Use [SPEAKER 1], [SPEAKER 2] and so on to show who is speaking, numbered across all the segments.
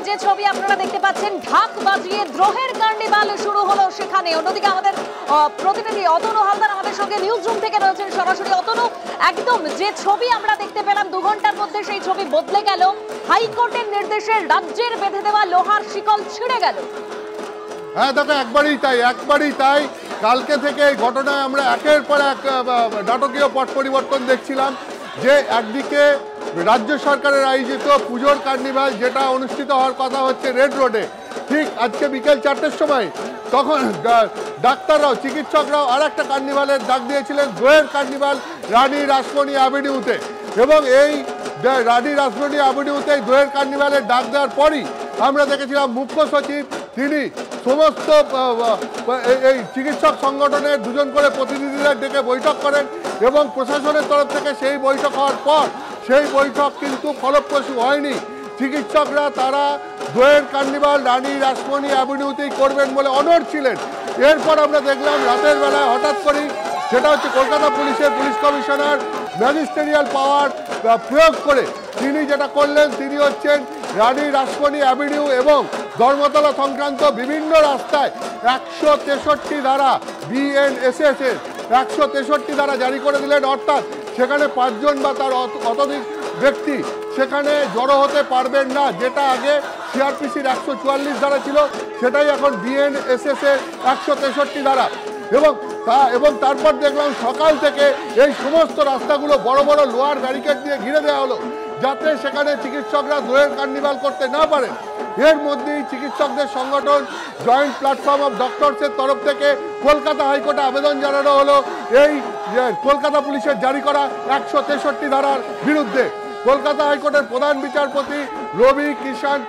[SPEAKER 1] যে ছবি আপনারা দেখতে পাচ্ছেন, ঢাক বাজিয়ে দ্রোহের কার্নিভাল শুরু হলো সেখানে। অন্যদিকে আমাদের প্রতিনিধি অতনু হালদার আমাদের সঙ্গে নিউজ রুম থেকে রয়েছেন সরাসরি। অতনু, একদম যে ছবি আমরা দেখতে পেলাম 2 ঘন্টার মধ্যে সেই ছবি বদলে গেল। হাইকোর্টের নির্দেশে রাজ্যের বেঁধে দেওয়া লোহার শিকল ছিঁড়ে গেল।
[SPEAKER 2] হ্যাঁ দেখো, একবারই তাই। কালকে থেকে এই ঘটনায় আমরা একের পর এক নাটকীয় পট পরিবর্তন দেখছিলাম। যে একদিকে রাজ্য সরকারের আয়োজিত পুজোর কার্নিভাল, যেটা অনুষ্ঠিত হওয়ার কথা হচ্ছে রেড রোডে, ঠিক আজকে বিকেল 4টের সময়, তখন ডাক্তাররাও চিকিৎসকরাও আর একটা কার্নিভালের ডাক দিয়েছিলেন, দোয়ের কার্নিভাল রানী রাসমণি অ্যাভিনিউতে। এবং এই রানী রাসমণি অ্যাভিনিউতে দোয়ের কার্নিভালের ডাক দেওয়ার পরই আমরা দেখেছিলাম মুখ্য সচিব তিনি সমস্ত এই চিকিৎসক সংগঠনের 2 জন করে প্রতিনিধিদের ডেকে বৈঠক করেন এবং প্রশাসনের তরফ থেকে সেই বৈঠক হওয়ার পর সেই বৈঠক কিন্তু ফলপ্রসূ হয়নি। চিকিৎসকরা তারা দোয়ের কার্নিভাল রানী রাসমণি অ্যাভিনিউতেই করবেন বলে অনড় ছিলেন। এরপর আমরা দেখলাম রাতের বেলায় হঠাৎ করেই, সেটা হচ্ছে কলকাতা পুলিশের পুলিশ কমিশনার ম্যাজিস্ট্রিয়াল পাওয়ার প্রয়োগ করে তিনি যেটা করলেন, তিনি হচ্ছেন রানী রাসমণি অ্যাভিনিউ এবং ধর্মতলা সংক্রান্ত বিভিন্ন রাস্তায় 163 ধারা BNSS এর 163 ধারা জারি করে দিলেন। অর্থাৎ সেখানে 5 জন বা তার অত্যধিক ব্যক্তি সেখানে জড়ো হতে পারবেন না। যেটা আগে CRPCর 144 ধারা ছিল, সেটাই এখন BNSS এর 163 ধারা। এবং তারপর দেখলাম সকাল থেকে এই সমস্ত রাস্তাগুলো বড় বড় লোহার ব্যারিকেড দিয়ে ঘিরে দেওয়া হলো, যাতে সেখানে চিকিৎসকরা দোয়ের কার্নিভাল করতে না পারেন। এর মধ্যেই চিকিৎসকদের সংগঠন জয়েন্ট প্ল্যাটফর্ম অফ ডক্টরসের তরফ থেকে কলকাতা হাইকোর্টে আবেদন জানানো হলো এই কলকাতা পুলিশের জারি করা 163 ধারার বিরুদ্ধে। কলকাতা হাইকোর্টের প্রধান বিচারপতি রবি কিষাণ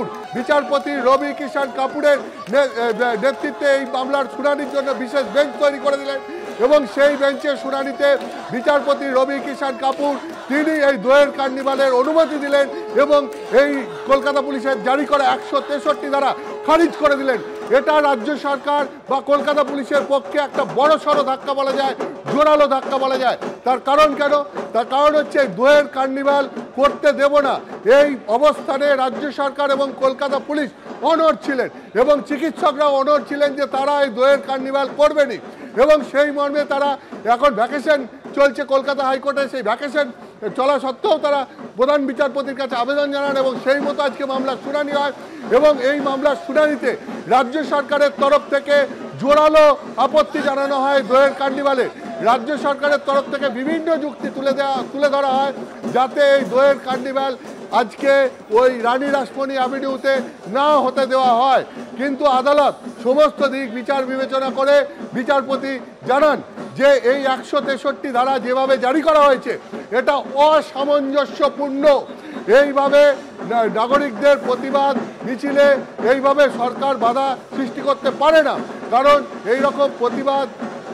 [SPEAKER 2] কাপুরের নেতৃত্বে এই মামলার শুনানির জন্য বিশেষ বেঞ্চ তৈরি করে দিলেন এবং সেই বেঞ্চের শুনানিতে বিচারপতি রবি কিষাণ কাপুর তিনি এই দোয়ের কার্নিভালের অনুমতি দিলেন এবং এই কলকাতা পুলিশের জারি করা 163 ধারা খারিজ করে দিলেন। এটা রাজ্য সরকার বা কলকাতা পুলিশের পক্ষে একটা বড়সড় ধাক্কা বলা যায়, জোরালো ধাক্কা বলা যায়। তার কারণ কেন? তার কারণ হচ্ছে দোয়ের কার্নিভাল করতে দেব না, এই অবস্থানে রাজ্য সরকার এবং কলকাতা পুলিশ অনড় ছিলেন এবং চিকিৎসকরাও অনড় ছিলেন যে তারা এই দোয়ের কার্নিভাল করবেনই। এবং সেই মর্মে তারা এখন ভ্যাকেশন চলছে কলকাতা হাইকোর্টে, সেই ভ্যাকেশন চলা সত্ত্বেও তারা প্রধান বিচারপতির কাছে আবেদন জানান এবং সেই মতো আজকে মামলার শুনানি হয়। এবং এই মামলার শুনানিতে রাজ্য সরকারের তরফ থেকে জোরালো আপত্তি জানানো হয় দোয়ের কার্নিভালে। রাজ্য সরকারের তরফ থেকে বিভিন্ন যুক্তি তুলে ধরা হয় যাতে এই দোয়ের কার্নিভাল আজকে ওই রানী রাসমণি অ্যাভিনিউতে না হতে দেওয়া হয়। কিন্তু আদালত সমস্ত দিক বিচার বিবেচনা করে বিচারপতি জানান যে এই 163 ধারা যেভাবে জারি করা হয়েছে এটা অসামঞ্জস্যপূর্ণ। এইভাবে নাগরিকদের প্রতিবাদ মিছিলে এইভাবে সরকার বাধা সৃষ্টি করতে পারে না, কারণ এই রকম প্রতিবাদ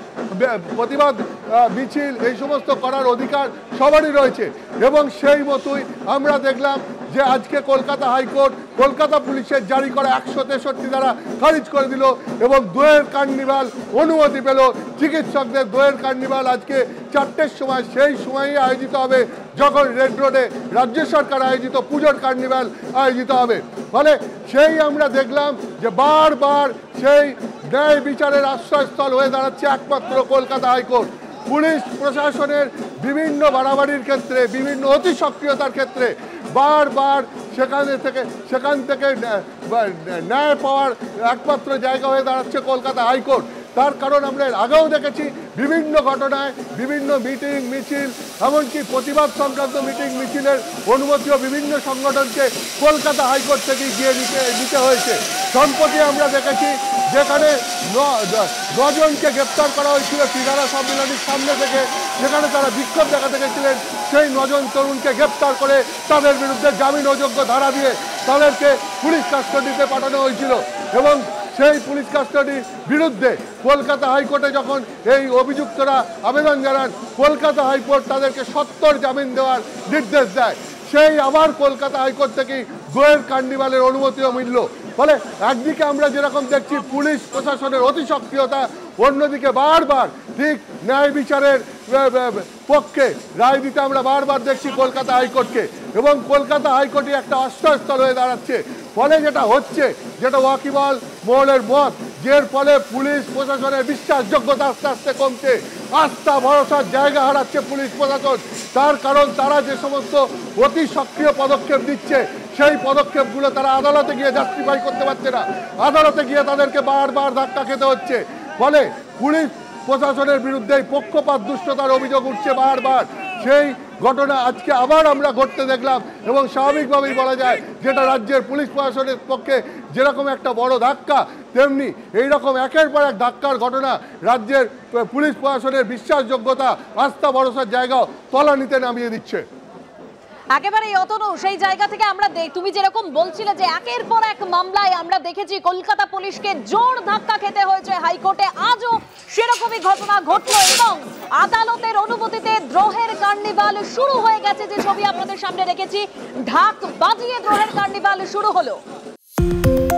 [SPEAKER 2] মিছিল এই সমস্ত করার অধিকার সবারই রয়েছে। এবং সেই মতোই আমরা দেখলাম যে আজকে কলকাতা হাইকোর্ট কলকাতা পুলিশের জারি করা 163 ধারা খারিজ করে দিল এবং দোয়ের কার্নিভাল অনুমতি পেল। চিকিৎসকদের দোয়ের কার্নিভাল আজকে 4টের সময়, সেই সময়ই আয়োজিত হবে যখন রেড রোডে রাজ্য সরকার আয়োজিত পুজোর কার্নিভাল আয়োজিত হবে। ফলে সেই আমরা দেখলাম যে বারবার সেই ন্যায় বিচারের আশ্রয়স্থল হয়ে দাঁড়াচ্ছে একমাত্র কলকাতা হাইকোর্ট। পুলিশ প্রশাসনের বিভিন্ন বাড়াবাড়ির ক্ষেত্রে, বিভিন্ন অতি সক্রিয়তার ক্ষেত্রে বারবার সেখান থেকে ন্যায় পাওয়ার একমাত্র জায়গা হয়ে দাঁড়াচ্ছে কলকাতা হাইকোর্ট। তার কারণ আমরা আগেও দেখেছি বিভিন্ন ঘটনায় বিভিন্ন মিটিং মিছিল, এমনকি প্রতিবাদ সংক্রান্ত মিটিং মিছিলের অনুমতিও বিভিন্ন সংগঠনকে কলকাতা হাইকোর্ট থেকে গিয়ে নিতে হয়েছে। সম্প্রতি আমরা দেখেছি যেখানে 9 জনকে গ্রেপ্তার করা হয়েছিল সিঙ্গারা সম্মেলনীর সামনে থেকে, যেখানে তারা বিক্ষোভ দেখাতে গেছিলেন। সেই 9 জন তরুণকে গ্রেপ্তার করে তাদের বিরুদ্ধে জামিন অযোগ্য ধারা দিয়ে তাদেরকে পুলিশ কাস্টডিতে পাঠানো হয়েছিল এবং সেই পুলিশ কাস্টডির বিরুদ্ধে কলকাতা হাইকোর্টে যখন এই অভিযুক্তরা আবেদন জানান, কলকাতা হাইকোর্ট তাদেরকে 70 জামিন দেওয়ার নির্দেশ দেয়। সেই আবার কলকাতা হাইকোর্ট থেকেই দোয়ের কার্নিভালের অনুমতিও মিলল। ফলে একদিকে আমরা যেরকম দেখছি পুলিশ প্রশাসনের অতি সক্রিয়তা, অন্যদিকে বারবার ঠিক ন্যায় বিচারের পক্ষে রায় দিতে আমরা বারবার দেখছি কলকাতা হাইকোর্টকে, এবং কলকাতা হাইকোর্টে একটা আশ্রয়স্থল হয়ে দাঁড়াচ্ছে। ফলে যেটা হচ্ছে, যেটা ওয়াকিবহাল মহলের মত, যের ফলে পুলিশ প্রশাসনের বিশ্বাসযোগ্যতা আস্তে আস্তে কমছে, আস্থা ভরসার জায়গা হারাচ্ছে পুলিশ প্রশাসন। তার কারণ তারা যে সমস্ত অতি সক্রিয় পদক্ষেপ নিচ্ছে, সেই পদক্ষেপগুলো তারা আদালতে গিয়ে জাস্টিফাই করতে পারছে না। আদালতে গিয়ে তাদেরকে বারবার ধাক্কা খেতে হচ্ছে। ফলে পুলিশ প্রশাসনের বিরুদ্ধে পক্ষপাত দুষ্টতার অভিযোগ উঠছে বারবার। সেই ঘটনা আজকে আবার আমরা ঘটতে দেখলাম, এবং স্বাভাবিকভাবেই বলা যায় যেটা রাজ্যের পুলিশ প্রশাসনের পক্ষে যেরকম একটা বড় ধাক্কা, তেমনি এইরকম একের পর এক ধাক্কার ঘটনা রাজ্যের পুলিশ প্রশাসনের বিশ্বাসযোগ্যতা, আস্থা ভরসার জায়গাও তলানিতে নামিয়ে দিচ্ছে।
[SPEAKER 1] একেবারেই অতনু, সেই জায়গা থেকে আমরা তুমি যেরকম বলছিলে যে একের পর এক মামলায় আমরা দেখেছি কলকাতা পুলিশকে জোর ধাক্কা খেতে হয়েছে হাইকোর্টে, আজও সেরকমই ঘটনা ঘটলো এবং আদালতের অনুমতিতে দ্রোহের কার্নিভাল শুরু হয়ে গেছে। যে ছবি আপনাদের সামনে রেখেছি, ঢাক বাজিয়ে দ্রোহের কার্নিভাল শুরু হলো।